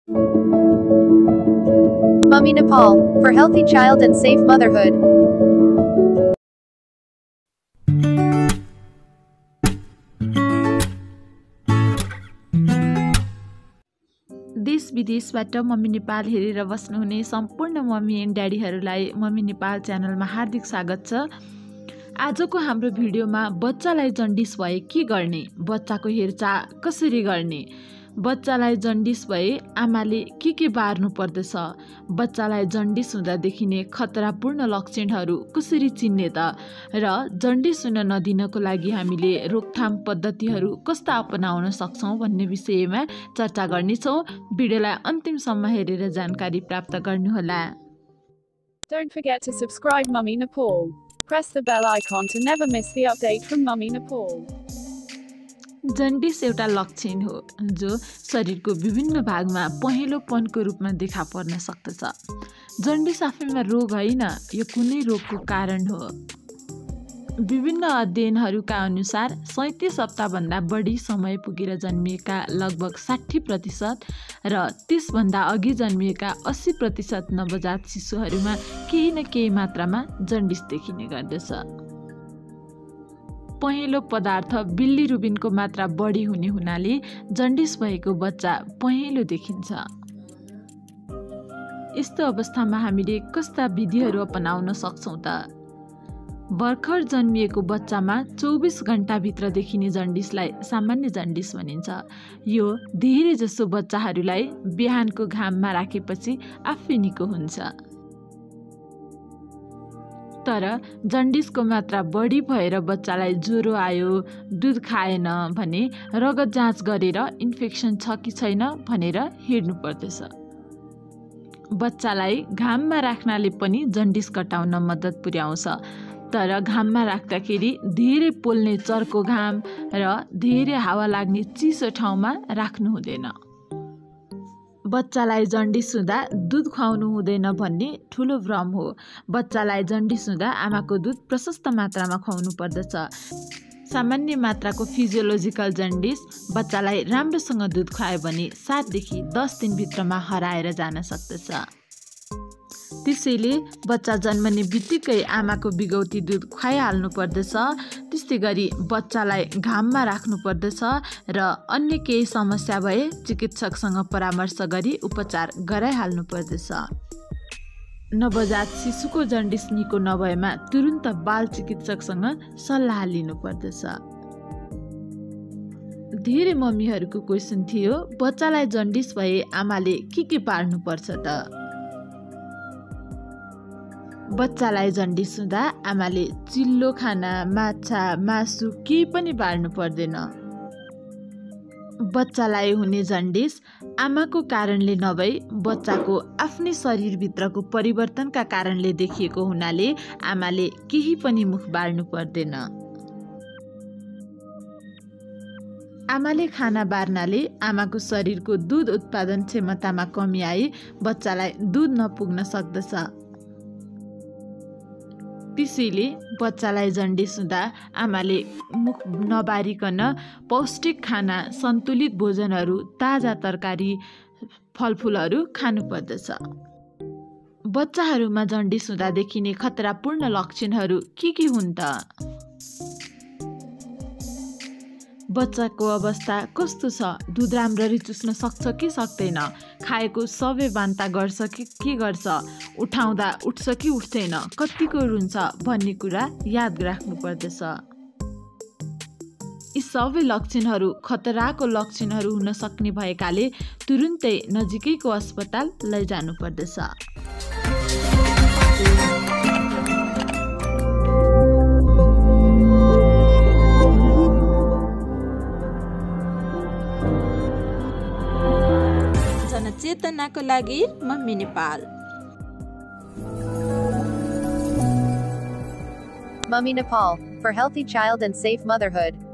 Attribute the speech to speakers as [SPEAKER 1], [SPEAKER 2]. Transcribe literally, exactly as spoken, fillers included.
[SPEAKER 1] Mummy Nepal, for healthy child and safe motherhood.
[SPEAKER 2] देश विदेशबाट mummy Nepal हेरेर बस्नुहुने सम्पूर्ण मम्मी एन्ड ड्याडीहरूलाई मम्मी नेपाल च्यानलमा हार्दिक स्वागत छ। आजको हाम्रो भिडियोमा बच्चालाई जन्डिस भए के गर्ने, बच्चाको हेरचाह कसरी गर्ने, बच्चालाई जन्डिस भए आमाले के के बार्नु पर्दछ, बच्चालाई जन्डिस हुँदा देखिने खतरापूर्ण लक्षणहरू कसरी चिन्ने त, र जन्डिस हुन नदिनको लागि हामीले रोकथाम पद्धतिहरू कस्ता अपनाउन सक्छौँ भन्ने विषयमा चर्चा गर्नेछौँ। भिडियोलाई अन्तिमसम्म हेरेर जानकारी प्राप्त गर्नुहोला।
[SPEAKER 3] Don't forget to subscribe Mummy Nepal. Press the bell icon to never miss the update from Mummy Nepal.
[SPEAKER 2] Jaundice एउटा लक्षण हो जो शरीरको विभिन्न भागमा पहेँलोपनको रूपमा देखा पर्न सक्दछ। जन्डिस आफैमा रोग होइन, यो कुनै रोगको कारण हो। विभिन्न अध्ययनहरूका अनुसार सैँतिस हप्ताभन्दा बढी समय पुगेर जन्मिएका लगभग साठी प्रतिशत र त्यसभन्दा अघि जन्मिएका अस्सी प्रतिशत नवजात शिशुहरूमा केही न केही मात्रामा जन्डिस देखिने गर्दछ। पहेँलो पदार्थ बिलिरुबिनको मात्रा बढी हुने हुनाले जन्डिस भएको बच्चा पहेँलो देखिन्छ। यस्तो अवस्थामा हामीले कस्ता विधिहरू अपनाउन सक्छौँ त? भर्खर जन्मिएको बच्चामा चौबिस घण्टा भित्र देखिने जन्डिसलाई सामान्य जन्डिस भनिन्छ। यो धेरै जसो बच्चाहरूलाई बिहानको घाममा राखेपछि आफै निको हुन्छ। तर जन्डिसको मात्रा बढी भएर बच्चालाई ज्वरो आयो, दुध खाएन भने रगत जाँच गरेर इन्फेक्सन छ कि छैन भनेर हेर्नु पर्दछ। बच्चालाई घाममा राख्नाले पनि जन्डिस घटाउन मद्दत पुर्याउँछ। तर घाममा राख्दाखेरि धेरै पोल्ने चर्को घाम र धेरै हावा लाग्ने चिसो ठाउँमा राख्नु हुँदैन। बच्चालाई जन्डिस हुँदा दुध खुवाउनु हुँदैन भन्ने ठुलो भ्रम हो। बच्चालाई जन्डिस हुँदा आमाको दुध प्रशस्त मात्रामा खुवाउनु पर्दछ। सामान्य मात्राको फिजियोलोजिकल जन्डिस बच्चालाई राम्रोसँग दुध खुवायो भने सातदेखि दस दिनभित्रमा हराएर जान सक्दछ। त्यसैले बच्चा जन्मने बित्तिकै आमाको बिगौती दुध खुवाइहाल्नु पर्दछ। त्यस्तै गरी बच्चालाई घाममा राख्नु पर्दछ र अन्य केही समस्या भए चिकित्सकसँग परामर्श गरी उपचार गराइहाल्नु पर्दछ। नवजात शिशुको जन्डिस निको नभएमा तुरुन्त बाल चिकित्सकसँग सल्लाह लिनु पर्दछ। धेरै मम्मीहरूको क्वेसन थियो, बच्चालाई जन्डिस भए आमाले के के पार्नु पर्छ त? बच्चालाई जन्डिस हुँदा आमाले चिल्लो खाना, माछा, मासु केही पनि बार्नु पर्दैन। बच्चालाई हुने जन्डिस आमाको कारणले नभई बच्चाको आफ्नै शरीरभित्रको परिवर्तनका कारणले देखिएको हुनाले आमाले केही पनि मुख बार्नु पर्दैन। आमाले खाना बार्नाले आमाको शरीरको दुध उत्पादन क्षमतामा कमी आई बच्चालाई दुध नपुग्न सक्दछ। त्यसैले बच्चालाई जन्डिस हुँदा आमाले मुख नबारिकन पौष्टिक खाना, सन्तुलित भोजनहरू, ताजा तरकारी, फलफुलहरू खानुपर्दछ। बच्चाहरूमा जन्डिस हुँदा देखिने खतरापूर्ण लक्षणहरू के के हुन् त? बच्चाको अवस्था कस्तो छ? दुध राम्ररी चुस्न सक्छ कि सक्दैन? खाएको सबै बान्ता गर्छ कि के गर्छ? उठाउँदा उठ्छ कि उठ्दैन? कतिको रुन्छ भन्ने कुरा याद राख्नु पर्दछ। यी सबै लक्षणहरू खतराको लक्षणहरू हुन सक्ने भएकाले तुरुन्तै नजिकैको अस्पताल लैजानु पर्दछ। जनचेतनाको लागि mummy Nepal.
[SPEAKER 1] Mummy Nepal, for healthy child and safe motherhood.